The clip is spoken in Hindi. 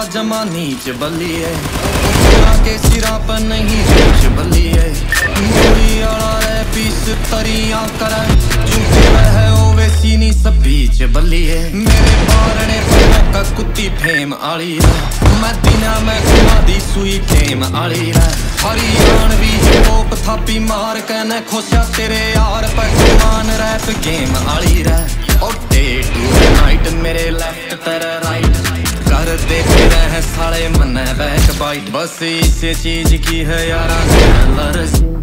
जमा नीच बल्ली है, के सिरा पर नहीं नीच बल्ली है। गोली आला रे पीस तरिया करे, चूते है ओवे सीनी स्पीच बल्ली है। मेरे बारने का कुत्ती फेम आली रे, मैं दिना में घुमा दी सुई फेम आली रे। हरियाणवी पोप थापी मार के न खोसा तेरे यार पर मान रैप गेम आली रे। और डे टू नाइट मेरे लेफ्ट तेरे राइट कर देते रहे साले मन बैक बाइट। बस इस चीज की है यारा लरस